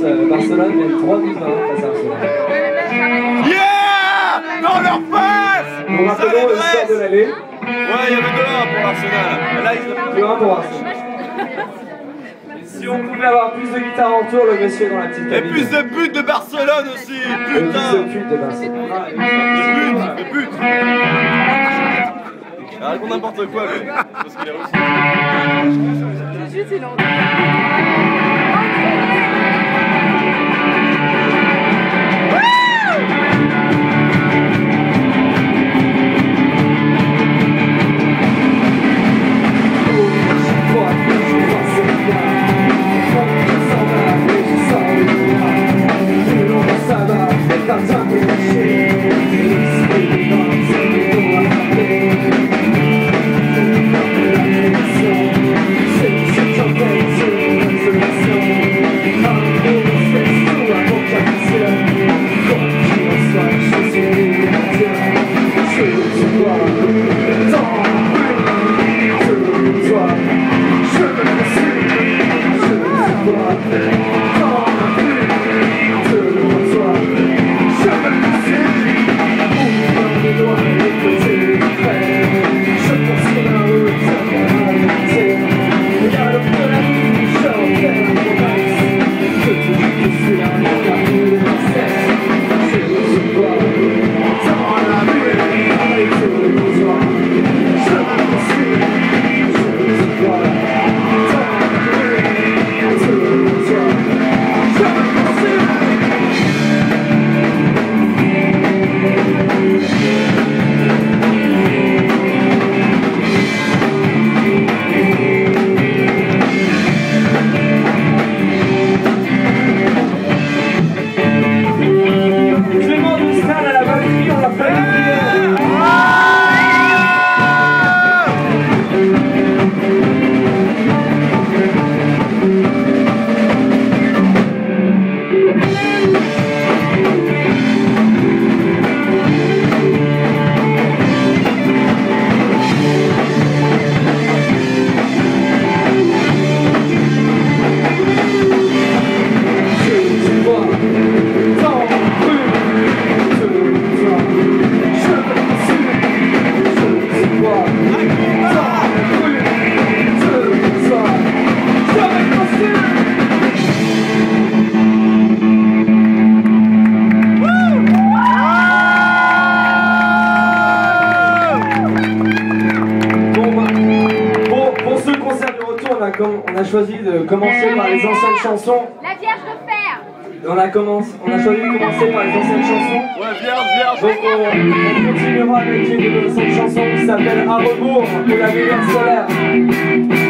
Barcelone mène 3-2 face à Arsenal. Yeah! Dans leur face! Nous rappelons le score de l'aller. Ouais, il y avait 2-1 pour l'Arsenal. Là, ils 2-1 pour Arsenal. Si on pouvait avoir plus de guitare en tour, le monsieur est dans la petite cabine. Et plus de buts de Barcelone aussi, putain. Et plus de buts de Barcelone. De buts. Il raconte n'importe quoi, lui. Parce qu'il est russe. Juste, il en on a choisi de commencer par les anciennes chansons. La Vierge de Fer. On a choisi de commencer par les anciennes chansons. Ouais, vierge. Donc on continuera avec une ancienne chanson qui s'appelle À rebours de la lumière solaire.